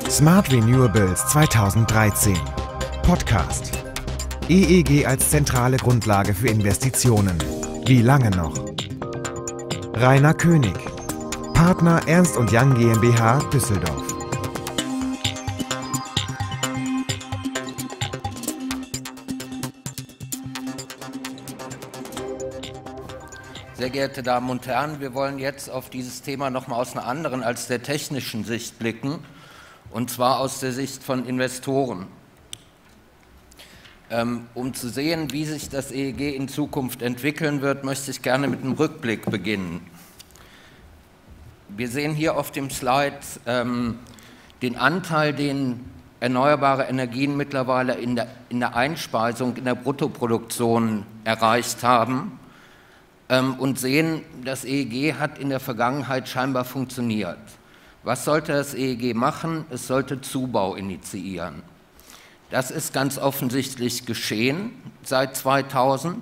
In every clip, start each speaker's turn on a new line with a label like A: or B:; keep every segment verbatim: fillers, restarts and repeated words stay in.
A: Smart Renewables zweitausenddreizehn Podcast. E E G als zentrale Grundlage für Investitionen. Wie lange noch? Rainer König, Partner Ernst und Young GmbH, Düsseldorf.
B: Sehr geehrte Damen und Herren, wir wollen jetzt auf dieses Thema noch mal aus einer anderen als der technischen Sicht blicken, und zwar aus der Sicht von Investoren. Ähm, um zu sehen, wie sich das E E G in Zukunft entwickeln wird, möchte ich gerne mit einem Rückblick beginnen. Wir sehen hier auf dem Slide ähm, den Anteil, den erneuerbare Energien mittlerweile in der, in der Einspeisung, in der Bruttoproduktion erreicht haben. Und sehen, das E E G hat in der Vergangenheit scheinbar funktioniert. Was sollte das E E G machen? Es sollte Zubau initiieren. Das ist ganz offensichtlich geschehen seit zweitausend.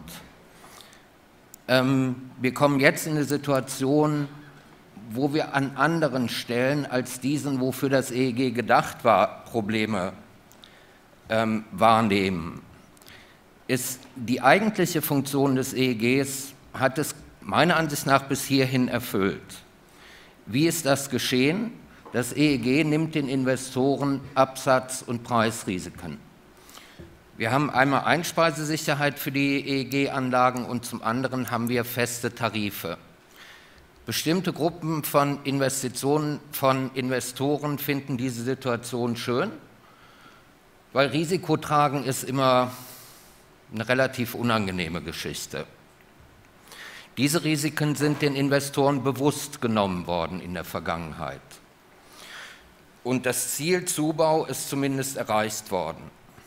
B: Wir kommen jetzt in eine Situation, wo wir an anderen Stellen als diesen, wofür das E E G gedacht war, Probleme wahrnehmen. Ist die eigentliche Funktion des E E Gs hat es meiner Ansicht nach bis hierhin erfüllt. Wie ist das geschehen? Das E E G nimmt den Investoren Absatz- und Preisrisiken. Wir haben einmal Einspeisesicherheit für die E E G-Anlagen und zum anderen haben wir feste Tarife. Bestimmte Gruppen von Investitionen, von Investoren finden diese Situation schön, weil Risikotragen ist immer eine relativ unangenehme Geschichte. Diese Risiken sind den Investoren bewusst genommen worden in der Vergangenheit. Und das Ziel Zubau ist zumindest erreicht worden.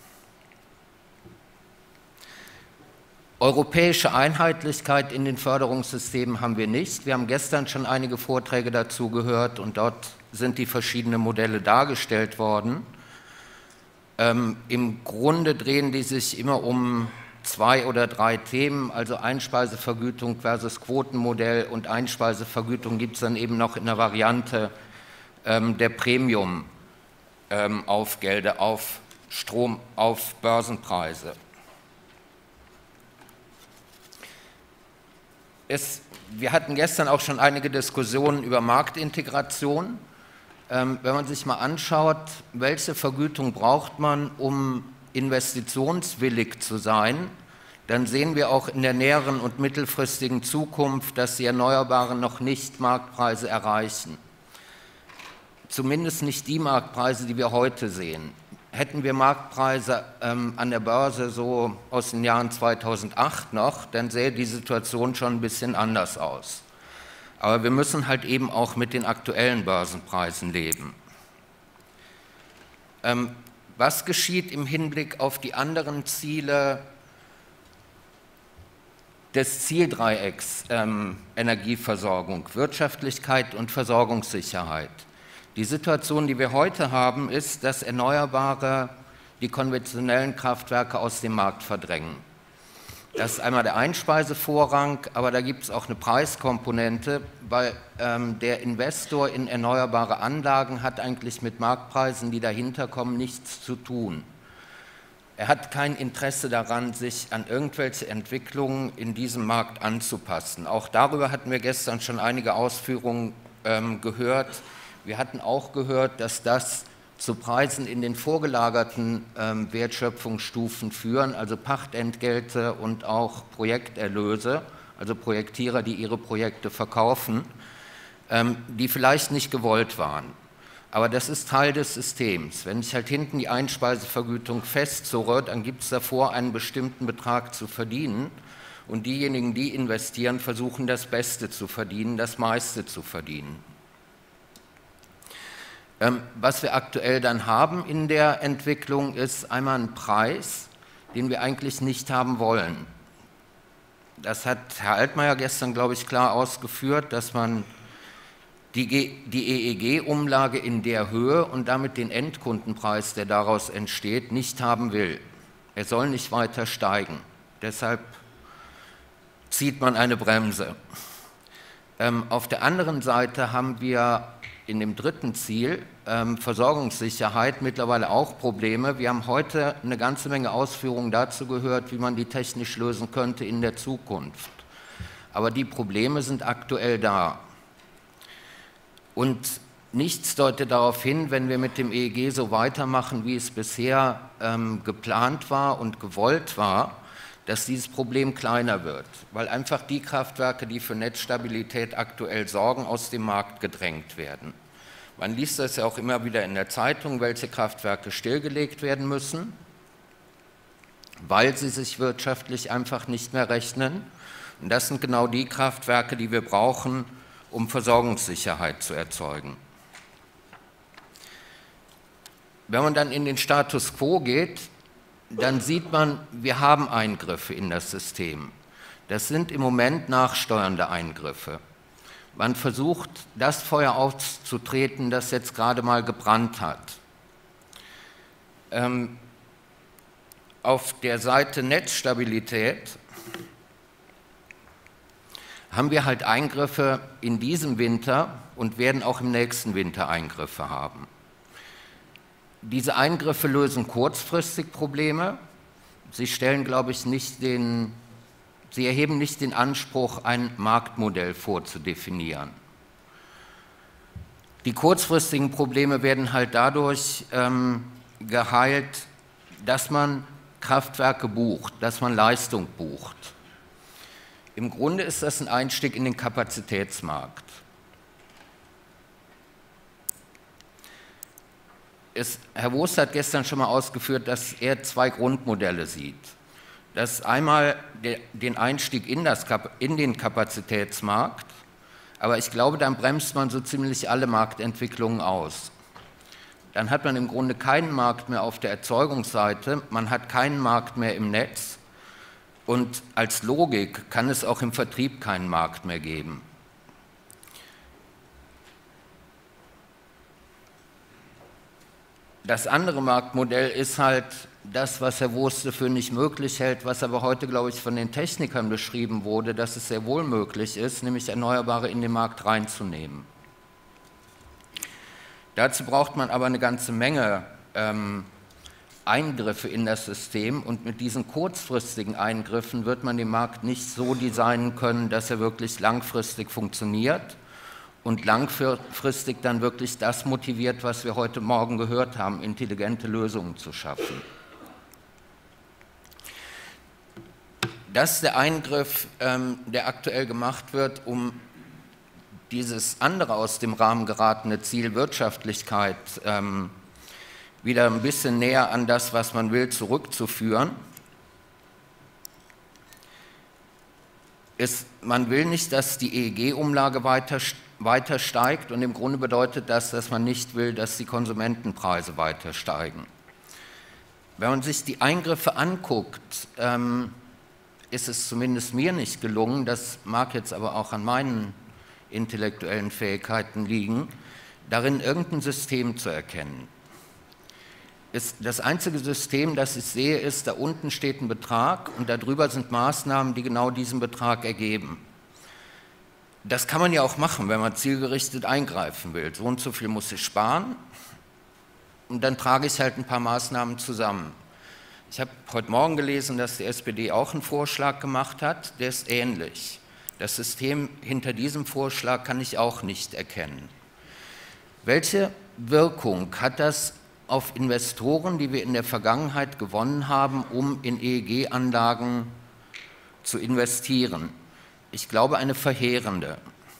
B: Europäische Einheitlichkeit in den Förderungssystemen haben wir nicht. Wir haben gestern schon einige Vorträge dazu gehört und dort sind die verschiedenen Modelle dargestellt worden. Ähm, im Grunde drehen die sich immer um zwei oder drei Themen, also Einspeisevergütung versus Quotenmodell, und Einspeisevergütung gibt es dann eben noch in der Variante ähm, der Premium-Aufgelder ähm, auf Strom, auf Börsenpreise. Es, wir hatten gestern auch schon einige Diskussionen über Marktintegration. Ähm, wenn man sich mal anschaut, welche Vergütung braucht man, um investitionswillig zu sein, dann sehen wir auch in der näheren und mittelfristigen Zukunft, dass die Erneuerbaren noch nicht Marktpreise erreichen. Zumindest nicht die Marktpreise, die wir heute sehen. Hätten wir Marktpreise ähm, an der Börse so aus den Jahren zweitausendacht noch, dann sähe die Situation schon ein bisschen anders aus. Aber wir müssen halt eben auch mit den aktuellen Börsenpreisen leben. Ähm, Was geschieht im Hinblick auf die anderen Ziele des Zieldreiecks ähm, Energieversorgung, Wirtschaftlichkeit und Versorgungssicherheit? Die Situation, die wir heute haben, ist, dass Erneuerbare die konventionellen Kraftwerke aus dem Markt verdrängen. Das ist einmal der Einspeisevorrang, aber da gibt es auch eine Preiskomponente, weil ähm, der Investor in erneuerbare Anlagen hat eigentlich mit Marktpreisen, die dahinter kommen, nichts zu tun. Er hat kein Interesse daran, sich an irgendwelche Entwicklungen in diesem Markt anzupassen. Auch darüber hatten wir gestern schon einige Ausführungen ähm, gehört. Wir hatten auch gehört, dass das zu Preisen in den vorgelagerten ähm, Wertschöpfungsstufen führen, also Pachtentgelte und auch Projekterlöse, also Projektierer, die ihre Projekte verkaufen, ähm, die vielleicht nicht gewollt waren. Aber das ist Teil des Systems. Wenn ich halt hinten die Einspeisevergütung festzurre, dann gibt es davor einen bestimmten Betrag zu verdienen und diejenigen, die investieren, versuchen das Beste zu verdienen, das meiste zu verdienen. Was wir aktuell dann haben in der Entwicklung ist einmal ein Preis, den wir eigentlich nicht haben wollen. Das hat Herr Altmaier gestern, glaube ich, klar ausgeführt, dass man die, die E E G-Umlage in der Höhe und damit den Endkundenpreis, der daraus entsteht, nicht haben will. Er soll nicht weiter steigen. Deshalb zieht man eine Bremse. Ähm, auf der anderen Seite haben wir in dem dritten Ziel, ähm, Versorgungssicherheit, mittlerweile auch Probleme. Wir haben heute eine ganze Menge Ausführungen dazu gehört, wie man die technisch lösen könnte in der Zukunft. Aber die Probleme sind aktuell da. Und nichts deutet darauf hin, wenn wir mit dem E E G so weitermachen, wie es bisher ähm, geplant war und gewollt war, dass dieses Problem kleiner wird, weil einfach die Kraftwerke, die für Netzstabilität aktuell sorgen, aus dem Markt gedrängt werden. Man liest das ja auch immer wieder in der Zeitung, welche Kraftwerke stillgelegt werden müssen, weil sie sich wirtschaftlich einfach nicht mehr rechnen. Und das sind genau die Kraftwerke, die wir brauchen, um Versorgungssicherheit zu erzeugen. Wenn man dann in den Status quo geht, dann sieht man, wir haben Eingriffe in das System. Das sind im Moment nachsteuernde Eingriffe. Man versucht, das Feuer auszutreten, das jetzt gerade mal gebrannt hat. Ähm, auf der Seite Netzstabilität haben wir halt Eingriffe in diesem Winter und werden auch im nächsten Winter Eingriffe haben. Diese Eingriffe lösen kurzfristig Probleme. Sie stellen, glaube ich, nicht den, sie erheben nicht den Anspruch, ein Marktmodell vorzudefinieren. Die kurzfristigen Probleme werden halt dadurch ähm, geheilt, dass man Kraftwerke bucht, dass man Leistung bucht. Im Grunde ist das ein Einstieg in den Kapazitätsmarkt. Es, Herr Woost hat gestern schon mal ausgeführt, dass er zwei Grundmodelle sieht. Das ist einmal der, den Einstieg in, das, in den Kapazitätsmarkt, aber ich glaube, dann bremst man so ziemlich alle Marktentwicklungen aus. Dann hat man im Grunde keinen Markt mehr auf der Erzeugungsseite, man hat keinen Markt mehr im Netz und als Logik kann es auch im Vertrieb keinen Markt mehr geben. Das andere Marktmodell ist halt das, was Herr Woost für nicht möglich hält, was aber heute, glaube ich, von den Technikern beschrieben wurde, dass es sehr wohl möglich ist, nämlich Erneuerbare in den Markt reinzunehmen. Dazu braucht man aber eine ganze Menge ähm, Eingriffe in das System und mit diesen kurzfristigen Eingriffen wird man den Markt nicht so designen können, dass er wirklich langfristig funktioniert und langfristig dann wirklich das motiviert, was wir heute Morgen gehört haben, intelligente Lösungen zu schaffen. Das ist der Eingriff, ähm, der aktuell gemacht wird, um dieses andere aus dem Rahmen geratene Ziel Wirtschaftlichkeit ähm, wieder ein bisschen näher an das, was man will, zurückzuführen. Ist, man will nicht, dass die E E G-Umlage weiter, weiter steigt und im Grunde bedeutet das, dass man nicht will, dass die Konsumentenpreise weiter steigen. Wenn man sich die Eingriffe anguckt, ähm, ist es zumindest mir nicht gelungen, das mag jetzt aber auch an meinen intellektuellen Fähigkeiten liegen, darin irgendein System zu erkennen. Ist das einzige System, das ich sehe, ist, da unten steht ein Betrag und darüber sind Maßnahmen, die genau diesen Betrag ergeben. Das kann man ja auch machen, wenn man zielgerichtet eingreifen will. So und so viel muss ich sparen und dann trage ich halt ein paar Maßnahmen zusammen. Ich habe heute Morgen gelesen, dass die S P D auch einen Vorschlag gemacht hat, der ist ähnlich. Das System hinter diesem Vorschlag kann ich auch nicht erkennen. Welche Wirkung hat das auf Investoren, die wir in der Vergangenheit gewonnen haben, um in E E G-Anlagen zu investieren? Ich glaube, eine verheerende.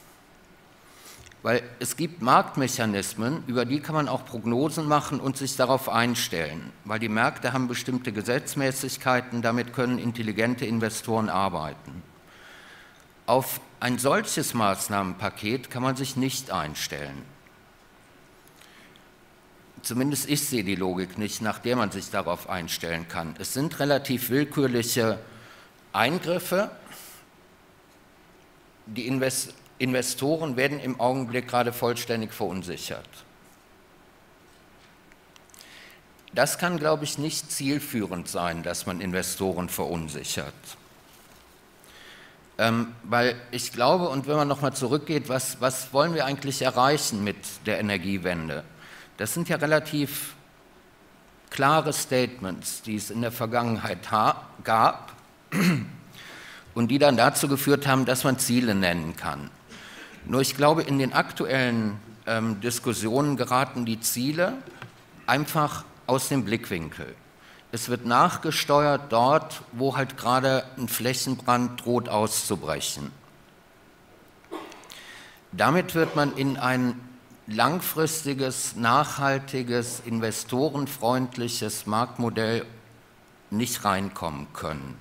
B: Weil es gibt Marktmechanismen, über die kann man auch Prognosen machen und sich darauf einstellen. Weil die Märkte haben bestimmte Gesetzmäßigkeiten, damit können intelligente Investoren arbeiten. Auf ein solches Maßnahmenpaket kann man sich nicht einstellen. Zumindest ich sehe die Logik nicht, nach der man sich darauf einstellen kann. Es sind relativ willkürliche Eingriffe. Die Invest- Investoren werden im Augenblick gerade vollständig verunsichert. Das kann, glaube ich, nicht zielführend sein, dass man Investoren verunsichert. Ähm, weil ich glaube, und wenn man nochmal zurückgeht, was, was wollen wir eigentlich erreichen mit der Energiewende? Das sind ja relativ klare Statements, die es in der Vergangenheit gab und die dann dazu geführt haben, dass man Ziele nennen kann. Nur ich glaube, in den aktuellen ähm, Diskussionen geraten die Ziele einfach aus dem Blickwinkel. Es wird nachgesteuert dort, wo halt gerade ein Flächenbrand droht auszubrechen. Damit wird man in ein langfristiges, nachhaltiges, investorenfreundliches Marktmodell nicht reinkommen können.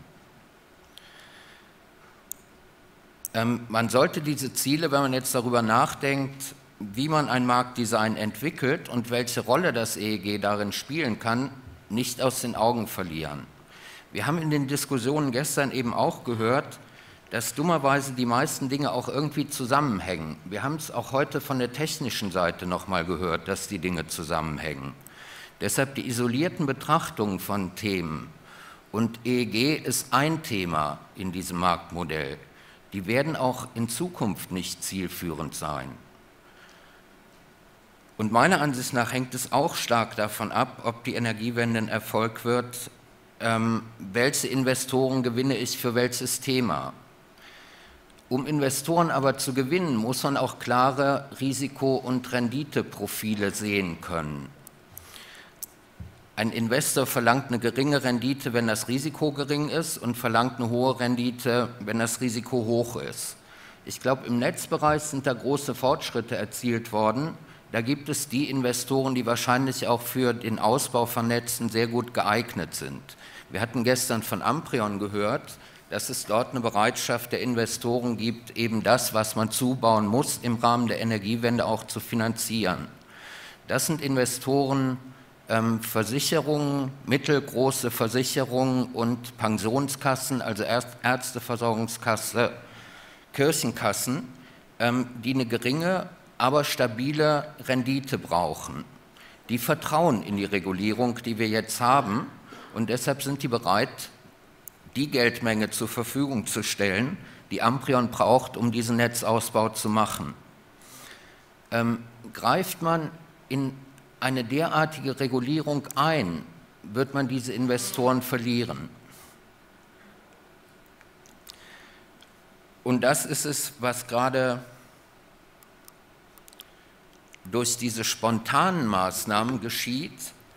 B: Ähm, man sollte diese Ziele, wenn man jetzt darüber nachdenkt, wie man ein Marktdesign entwickelt und welche Rolle das E E G darin spielen kann, nicht aus den Augen verlieren. Wir haben in den Diskussionen gestern eben auch gehört, dass dummerweise die meisten Dinge auch irgendwie zusammenhängen. Wir haben es auch heute von der technischen Seite nochmal gehört, dass die Dinge zusammenhängen. Deshalb die isolierten Betrachtungen von Themen. Und E E G ist ein Thema in diesem Marktmodell. Die werden auch in Zukunft nicht zielführend sein. Und meiner Ansicht nach hängt es auch stark davon ab, ob die Energiewende ein Erfolg wird, ähm, welche Investoren gewinne ich für welches Thema. Um Investoren aber zu gewinnen, muss man auch klare Risiko- und Renditeprofile sehen können. Ein Investor verlangt eine geringe Rendite, wenn das Risiko gering ist, und verlangt eine hohe Rendite, wenn das Risiko hoch ist. Ich glaube, im Netzbereich sind da große Fortschritte erzielt worden. Da gibt es die Investoren, die wahrscheinlich auch für den Ausbau von Netzen sehr gut geeignet sind. Wir hatten gestern von Amprion gehört, dass es dort eine Bereitschaft der Investoren gibt, eben das, was man zubauen muss, im Rahmen der Energiewende auch zu finanzieren. Das sind Investoren, ähm, Versicherungen, mittelgroße Versicherungen und Pensionskassen, also Ärzteversorgungskasse, Kirchenkassen, ähm, die eine geringe, aber stabile Rendite brauchen. Die vertrauen in die Regulierung, die wir jetzt haben, und deshalb sind die bereit, die Geldmenge zur Verfügung zu stellen, die Amprion braucht, um diesen Netzausbau zu machen. Ähm, greift man in eine derartige Regulierung ein, wird man diese Investoren verlieren. Und das ist es, was gerade durch diese spontanen Maßnahmen geschieht.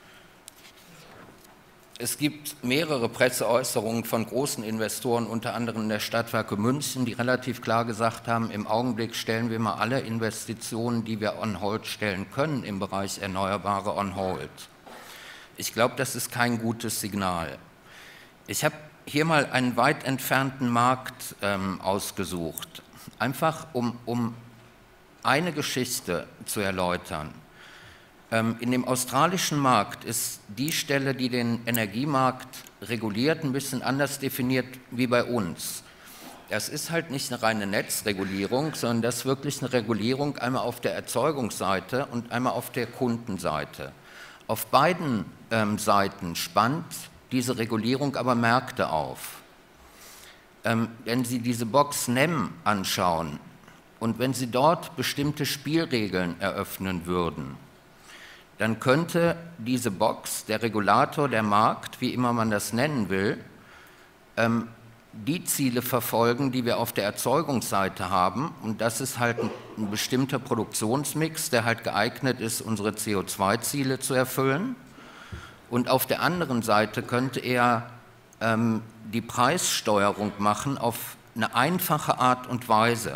B: Es gibt mehrere Presseäußerungen von großen Investoren, unter anderem der Stadtwerke München, die relativ klar gesagt haben, im Augenblick stellen wir mal alle Investitionen, die wir on hold stellen können im Bereich Erneuerbare, on hold. Ich glaube, das ist kein gutes Signal. Ich habe hier mal einen weit entfernten Markt ähm, ausgesucht, einfach um, um eine Geschichte zu erläutern. Ähm, in dem australischen Markt ist die Stelle, die den Energiemarkt reguliert, ein bisschen anders definiert wie bei uns. Das ist halt nicht eine reine Netzregulierung, sondern das ist wirklich eine Regulierung einmal auf der Erzeugungsseite und einmal auf der Kundenseite. Auf beiden ähm, Seiten spannt diese Regulierung aber Märkte auf. Ähm, wenn Sie diese Box N E M anschauen, und wenn Sie dort bestimmte Spielregeln eröffnen würden, dann könnte diese Box, der Regulator, der Markt, wie immer man das nennen will, ähm, die Ziele verfolgen, die wir auf der Erzeugungsseite haben. Und das ist halt ein, ein bestimmter Produktionsmix, der halt geeignet ist, unsere C O zwei Ziele zu erfüllen. Und auf der anderen Seite könnte er ähm, die Preissteuerung machen auf eine einfache Art und Weise.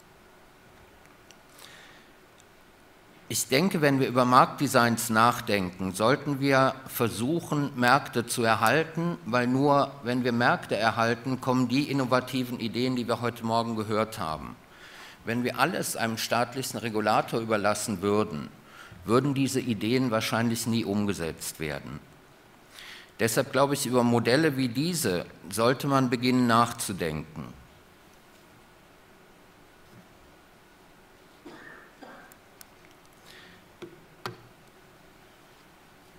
B: Ich denke, wenn wir über Marktdesigns nachdenken, sollten wir versuchen, Märkte zu erhalten, weil nur wenn wir Märkte erhalten, kommen die innovativen Ideen, die wir heute Morgen gehört haben. Wenn wir alles einem staatlichen Regulator überlassen würden, würden diese Ideen wahrscheinlich nie umgesetzt werden. Deshalb glaube ich, über Modelle wie diese sollte man beginnen nachzudenken.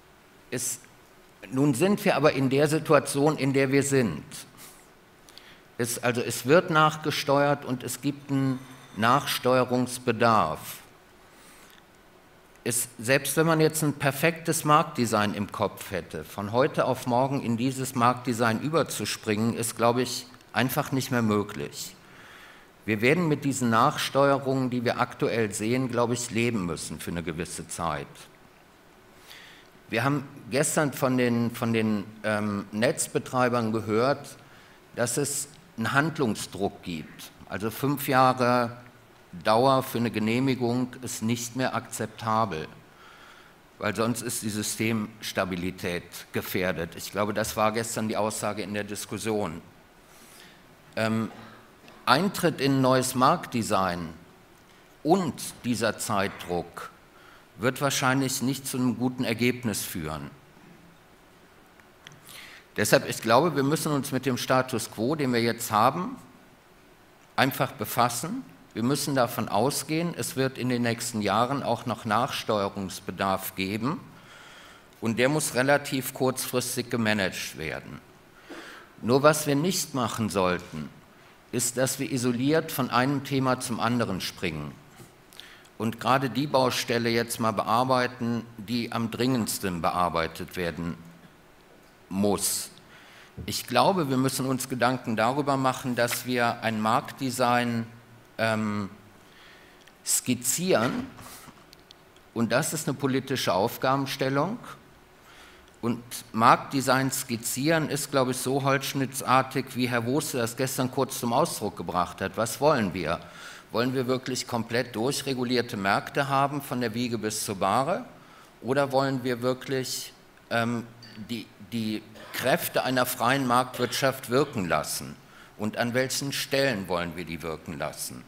B: Es, nun sind wir aber in der Situation, in der wir sind. Es, also es wird nachgesteuert und es gibt einen Nachsteuerungsbedarf. Es, selbst wenn man jetzt ein perfektes Marktdesign im Kopf hätte, von heute auf morgen in dieses Marktdesign überzuspringen, ist, glaube ich, einfach nicht mehr möglich. Wir werden mit diesen Nachsteuerungen, die wir aktuell sehen, glaube ich, leben müssen für eine gewisse Zeit. Wir haben gestern von den, von den ähm, Netzbetreibern gehört, dass es einen Handlungsdruck gibt. Also fünf Jahre Dauer für eine Genehmigung ist nicht mehr akzeptabel, weil sonst ist die Systemstabilität gefährdet. Ich glaube, das war gestern die Aussage in der Diskussion. Ähm, Eintritt in ein neues Marktdesign und dieser Zeitdruck wird wahrscheinlich nicht zu einem guten Ergebnis führen. Deshalb, ich glaube, wir müssen uns mit dem Status quo, den wir jetzt haben, einfach befassen. Wir müssen davon ausgehen, es wird in den nächsten Jahren auch noch Nachsteuerungsbedarf geben und der muss relativ kurzfristig gemanagt werden. Nur was wir nicht machen sollten, ist, dass wir isoliert von einem Thema zum anderen springen und gerade die Baustelle jetzt mal bearbeiten, die am dringendsten bearbeitet werden muss. Ich glaube, wir müssen uns Gedanken darüber machen, dass wir ein Marktdesign ähm, skizzieren und das ist eine politische Aufgabenstellung und Marktdesign skizzieren ist, glaube ich, so holzschnittartig, wie Herr Woste das gestern kurz zum Ausdruck gebracht hat. Was wollen wir? Wollen wir wirklich komplett durchregulierte Märkte haben, von der Wiege bis zur Bahre, oder wollen wir wirklich ähm, die, die Kräfte einer freien Marktwirtschaft wirken lassen? Und an welchen Stellen wollen wir die wirken lassen?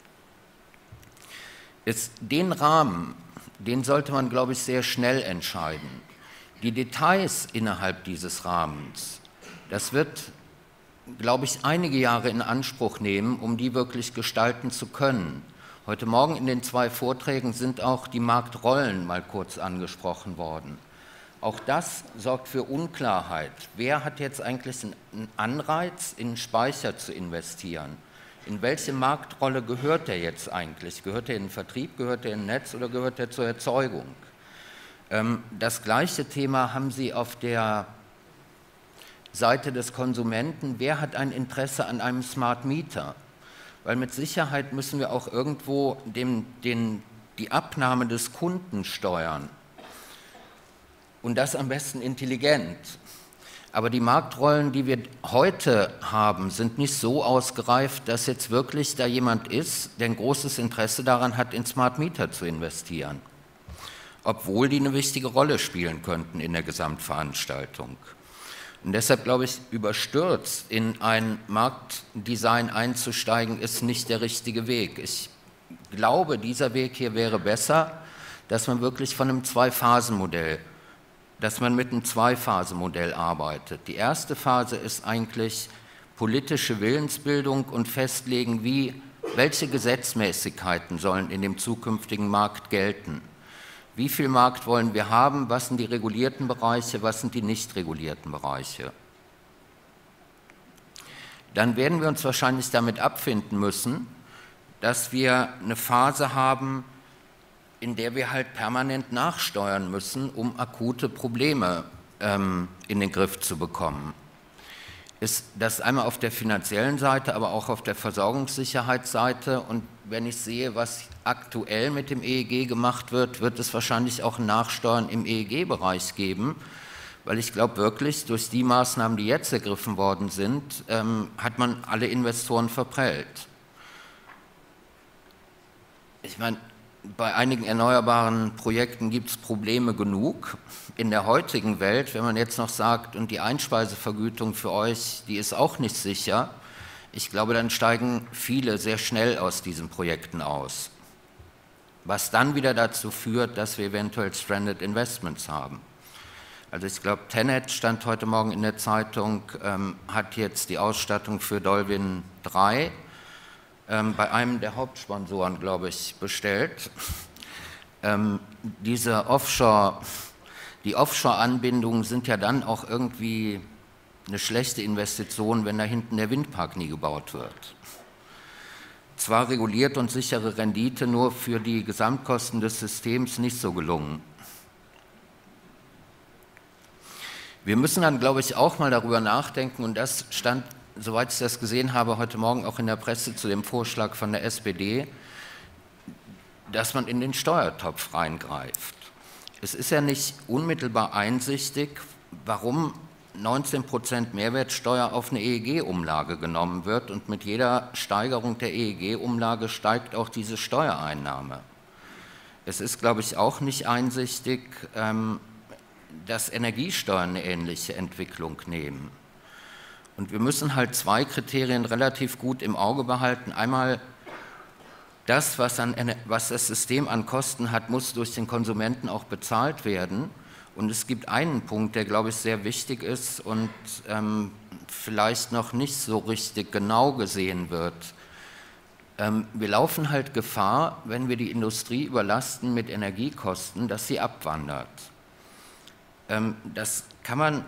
B: Ist den Rahmen, den sollte man, glaube ich, sehr schnell entscheiden. Die Details innerhalb dieses Rahmens, das wird, glaube ich, einige Jahre in Anspruch nehmen, um die wirklich gestalten zu können. Heute Morgen in den zwei Vorträgen sind auch die Marktrollen mal kurz angesprochen worden. Auch das sorgt für Unklarheit. Wer hat jetzt eigentlich einen Anreiz, in einen Speicher zu investieren? In welche Marktrolle gehört der jetzt eigentlich? Gehört er in den Vertrieb, gehört er in Netz oder gehört er zur Erzeugung? Das gleiche Thema haben Sie auf der Seite des Konsumenten. Wer hat ein Interesse an einem Smart Meter? Weil mit Sicherheit müssen wir auch irgendwo dem, den, die Abnahme des Kunden steuern. Und das am besten intelligent. Aber die Marktrollen, die wir heute haben, sind nicht so ausgereift, dass jetzt wirklich da jemand ist, der ein großes Interesse daran hat, in Smart Meter zu investieren. Obwohl die eine wichtige Rolle spielen könnten in der Gesamtveranstaltung. Und deshalb glaube ich, überstürzt in ein Marktdesign einzusteigen, ist nicht der richtige Weg. Ich glaube, dieser Weg hier wäre besser, dass man wirklich von einem Zwei-Phasen-Modell dass man mit einem Zwei-Phasen-Modell arbeitet. Die erste Phase ist eigentlich politische Willensbildung und festlegen, wie, welche Gesetzmäßigkeiten sollen in dem zukünftigen Markt gelten. Wie viel Markt wollen wir haben, was sind die regulierten Bereiche, was sind die nicht regulierten Bereiche. Dann werden wir uns wahrscheinlich damit abfinden müssen, dass wir eine Phase haben, in der wir halt permanent nachsteuern müssen, um akute Probleme ähm, in den Griff zu bekommen. Ist das einmal auf der finanziellen Seite, aber auch auf der Versorgungssicherheitsseite. Und wenn ich sehe, was aktuell mit dem E E G gemacht wird, wird es wahrscheinlich auch ein Nachsteuern im E E G-Bereich geben, weil ich glaube wirklich, durch die Maßnahmen, die jetzt ergriffen worden sind, ähm, hat man alle Investoren verprellt. Ich meine, bei einigen erneuerbaren Projekten gibt es Probleme genug. In der heutigen Welt, wenn man jetzt noch sagt, und die Einspeisevergütung für euch, die ist auch nicht sicher, ich glaube, dann steigen viele sehr schnell aus diesen Projekten aus. Was dann wieder dazu führt, dass wir eventuell Stranded Investments haben. Also ich glaube, Tenet stand heute Morgen in der Zeitung, ähm, hat jetzt die Ausstattung für DolWin drei Ähm, bei einem der Hauptsponsoren, glaube ich, bestellt. Ähm, diese Offshore, die Offshore-Anbindungen sind ja dann auch irgendwie eine schlechte Investition, wenn da hinten der Windpark nie gebaut wird. Zwar reguliert und sichere Rendite, nur für die Gesamtkosten des Systems nicht so gelungen. Wir müssen dann, glaube ich, auch mal darüber nachdenken, und das stand, soweit ich das gesehen habe, heute Morgen auch in der Presse zu dem Vorschlag von der S P D, dass man in den Steuertopf reingreift. Es ist ja nicht unmittelbar einsichtig, warum neunzehn Prozent Mehrwertsteuer auf eine E E G-Umlage genommen wird, und mit jeder Steigerung der E E G-Umlage steigt auch diese Steuereinnahme. Es ist, glaube ich, auch nicht einsichtig, ähm, dass Energiesteuern eine ähnliche Entwicklung nehmen. Und wir müssen halt zwei Kriterien relativ gut im Auge behalten. Einmal, das, was, an, was das System an Kosten hat, muss durch den Konsumenten auch bezahlt werden. Und es gibt einen Punkt, der, glaube ich, sehr wichtig ist und ähm, vielleicht noch nicht so richtig genau gesehen wird. Ähm, wir laufen halt Gefahr, wenn wir die Industrie überlasten mit Energiekosten, dass sie abwandert. Ähm, das kann man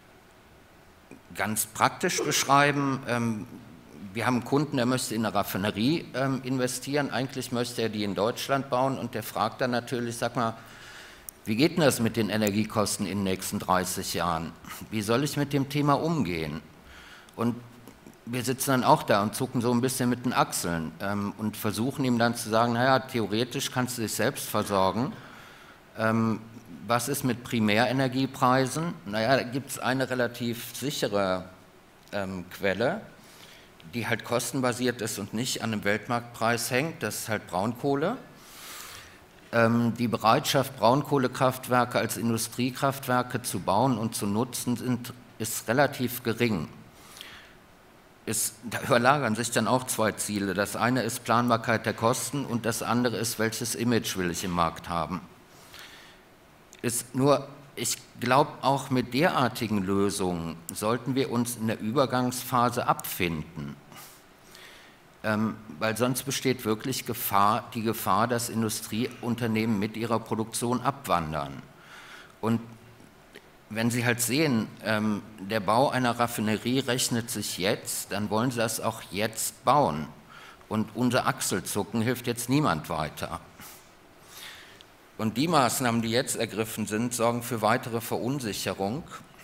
B: ganz praktisch beschreiben. Ähm, wir haben einen Kunden, der möchte in eine Raffinerie ähm, investieren. Eigentlich möchte er die in Deutschland bauen, und der fragt dann natürlich, sag mal, wie geht denn das mit den Energiekosten in den nächsten dreißig Jahren? Wie soll ich mit dem Thema umgehen? Und wir sitzen dann auch da und zucken so ein bisschen mit den Achseln ähm, und versuchen ihm dann zu sagen, naja, theoretisch kannst du dich selbst versorgen. Ähm, was ist mit Primärenergiepreisen? Naja, da gibt es eine relativ sichere ähm, Quelle, die halt kostenbasiert ist und nicht an einem Weltmarktpreis hängt. Das ist halt Braunkohle. Die Bereitschaft, Braunkohlekraftwerke als Industriekraftwerke zu bauen und zu nutzen, sind, ist relativ gering. Ist, da überlagern sich dann auch zwei Ziele. Das eine ist Planbarkeit der Kosten und das andere ist, welches Image will ich im Markt haben. Ist nur, ich glaube, auch mit derartigen Lösungen sollten wir uns in der Übergangsphase abfinden. Ähm, weil sonst besteht wirklich Gefahr, die Gefahr, dass Industrieunternehmen mit ihrer Produktion abwandern. Und wenn Sie halt sehen, ähm, der Bau einer Raffinerie rechnet sich jetzt, dann wollen Sie das auch jetzt bauen. Und unser Achselzucken hilft jetzt niemand weiter. Und die Maßnahmen, die jetzt ergriffen sind, sorgen für weitere Verunsicherung.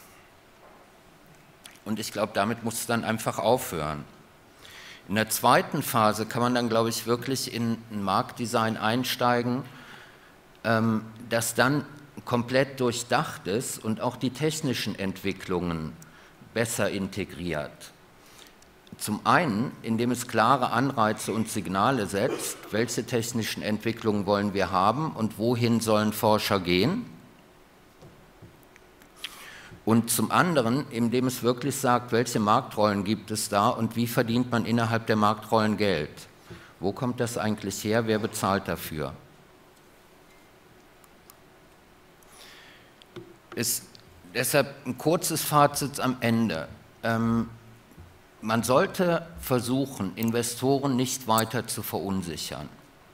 B: Und ich glaube, damit muss es dann einfach aufhören. In der zweiten Phase kann man dann, glaube ich, wirklich in ein Marktdesign einsteigen, ähm, das dann komplett durchdacht ist und auch die technischen Entwicklungen besser integriert. Zum einen, indem es klare Anreize und Signale setzt, welche technischen Entwicklungen wollen wir haben und wohin sollen Forscher gehen. Und zum anderen, indem es wirklich sagt, welche Marktrollen gibt es da und wie verdient man innerhalb der Marktrollen Geld. Wo kommt das eigentlich her? Wer bezahlt dafür? Ist deshalb ein kurzes Fazit am Ende. Ähm, man sollte versuchen, Investoren nicht weiter zu verunsichern.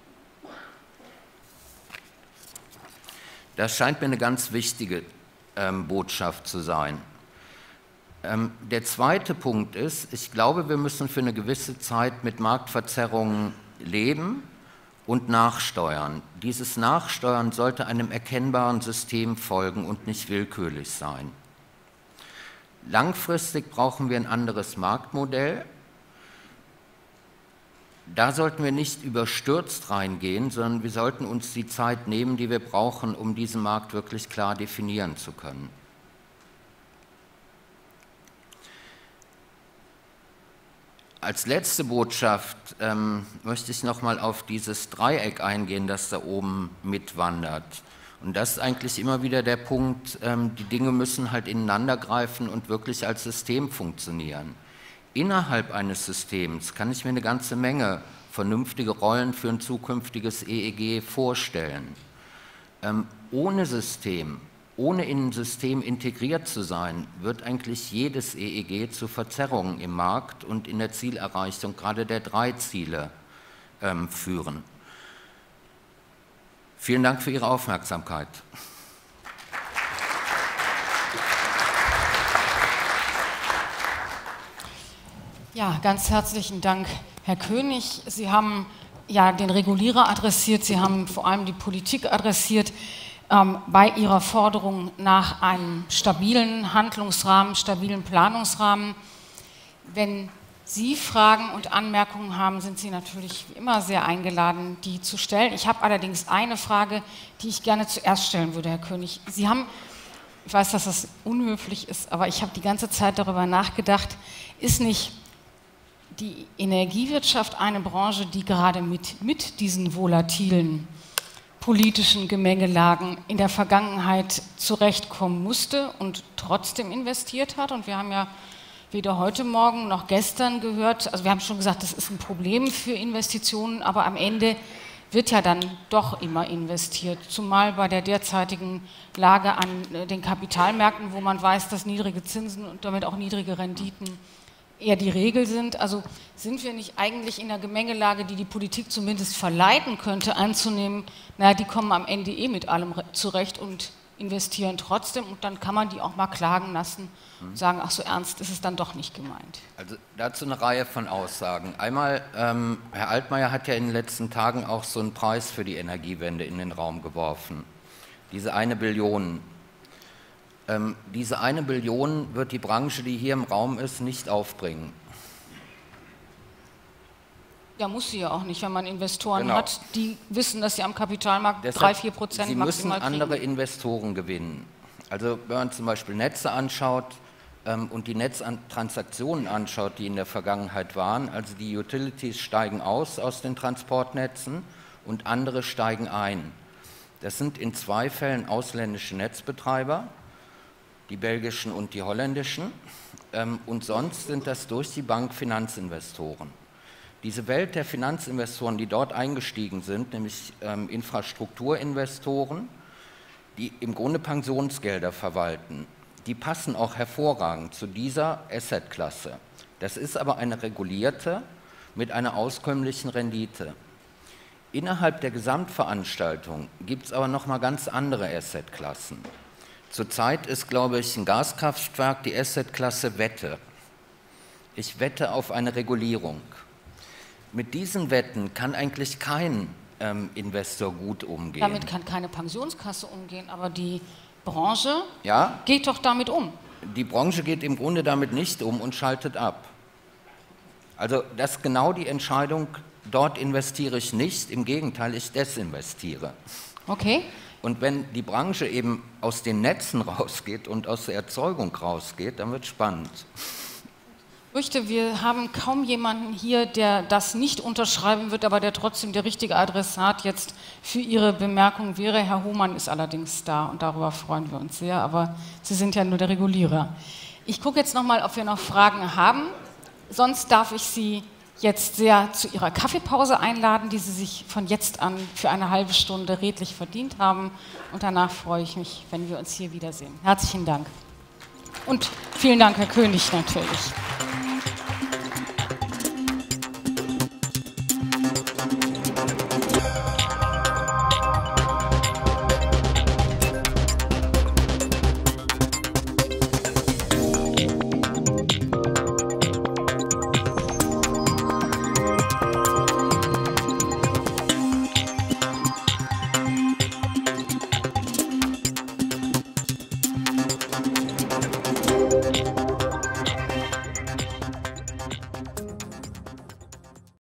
B: Das scheint mir eine ganz wichtige ähm, Botschaft zu sein. Ähm, der zweite Punkt ist, ich glaube, wir müssen für eine gewisse Zeit mit Marktverzerrungen leben und nachsteuern. Dieses Nachsteuern sollte einem erkennbaren System folgen und nicht willkürlich sein. Langfristig brauchen wir ein anderes Marktmodell. Da sollten wir nicht überstürzt reingehen, sondern wir sollten uns die Zeit nehmen, die wir brauchen, um diesen Markt wirklich klar definieren zu können. Als letzte Botschaft ähm, möchte ich noch mal auf dieses Dreieck eingehen, das da oben mitwandert. Und das ist eigentlich immer wieder der Punkt, ähm, die Dinge müssen halt ineinandergreifen und wirklich als System funktionieren. Innerhalb eines Systems kann ich mir eine ganze Menge vernünftige Rollen für ein zukünftiges E E G vorstellen. Ähm, ohne System, ohne in ein System integriert zu sein, wird eigentlich jedes E E G zu Verzerrungen im Markt und in der Zielerreichung gerade der drei Ziele ähm, führen. Vielen Dank für Ihre Aufmerksamkeit.
C: Ja, ganz herzlichen Dank, Herr König. Sie haben ja den Regulierer adressiert, Sie haben vor allem die Politik adressiert ähm, bei Ihrer Forderung nach einem stabilen Handlungsrahmen, stabilen Planungsrahmen. Wenn Sie Fragen und Anmerkungen haben, sind Sie natürlich wie immer sehr eingeladen, die zu stellen. Ich habe allerdings eine Frage, die ich gerne zuerst stellen würde, Herr König. Sie haben, ich weiß, dass das unhöflich ist, aber ich habe die ganze Zeit darüber nachgedacht, ist nicht die Energiewirtschaft eine Branche, die gerade mit, mit diesen volatilen politischen Gemengelagen in der Vergangenheit zurechtkommen musste und trotzdem investiert hat? Und wir haben ja weder heute Morgen noch gestern gehört, also wir haben schon gesagt, das ist ein Problem für Investitionen, aber am Ende wird ja dann doch immer investiert, zumal bei der derzeitigen Lage an den Kapitalmärkten, wo man weiß, dass niedrige Zinsen und damit auch niedrige Renditen eher die Regel sind. Also sind wir nicht eigentlich in einer Gemengelage, die die Politik zumindest verleiten könnte, anzunehmen, naja, die kommen am Ende eh mit allem zurecht und investieren trotzdem, und dann kann man die auch mal klagen lassen und sagen, ach so ernst ist es dann doch nicht gemeint.
B: Also dazu eine Reihe von Aussagen. Einmal, ähm, Herr Altmaier hat ja in den letzten Tagen auch so einen Preis für die Energiewende in den Raum geworfen. Diese eine Billion. Ähm, diese eine Billion wird die Branche, die hier im Raum ist, nicht aufbringen.
C: Ja, muss sie ja auch nicht, wenn man Investoren
B: Genau.
C: hat, die wissen, dass sie am Kapitalmarkt
B: Deshalb,
C: drei, vier Prozent maximal kriegen.
B: Sie müssen andere Investoren gewinnen. Also wenn man zum Beispiel Netze anschaut ähm, und die Netztransaktionen anschaut, die in der Vergangenheit waren, also die Utilities steigen aus aus den Transportnetzen und andere steigen ein. Das sind in zwei Fällen ausländische Netzbetreiber, die belgischen und die holländischen, ähm, und sonst sind das durch die Bank Finanzinvestoren. Diese Welt der Finanzinvestoren, die dort eingestiegen sind, nämlich ähm, Infrastrukturinvestoren, die im Grunde Pensionsgelder verwalten, die passen auch hervorragend zu dieser Assetklasse. Das ist aber eine regulierte mit einer auskömmlichen Rendite. Innerhalb der Gesamtveranstaltung gibt es aber noch mal ganz andere Assetklassen. Zurzeit ist, glaube ich, ein Gaskraftwerk die Assetklasse Wette. Ich wette auf eine Regulierung. Mit diesen Wetten kann eigentlich kein ähm, Investor gut umgehen.
C: Damit kann keine Pensionskasse umgehen, aber die Branche
B: ja,
C: geht doch damit um.
B: Die Branche geht im Grunde damit nicht um und schaltet ab. Also das ist genau die Entscheidung, dort investiere ich nicht, im Gegenteil, ich desinvestiere.
C: Okay.
B: Und wenn die Branche eben aus den Netzen rausgeht und aus der Erzeugung rausgeht, dann wird es spannend.
C: Ich fürchte, wir haben kaum jemanden hier, der das nicht unterschreiben wird, aber der trotzdem der richtige Adressat jetzt für Ihre Bemerkung wäre. Herr Hohmann ist allerdings da und darüber freuen wir uns sehr, aber Sie sind ja nur der Regulierer. Ich gucke jetzt noch mal, ob wir noch Fragen haben. Sonst darf ich Sie jetzt sehr zu Ihrer Kaffeepause einladen, die Sie sich von jetzt an für eine halbe Stunde redlich verdient haben. Und danach freue ich mich, wenn wir uns hier wiedersehen. Herzlichen Dank. Und vielen Dank, Herr König, natürlich.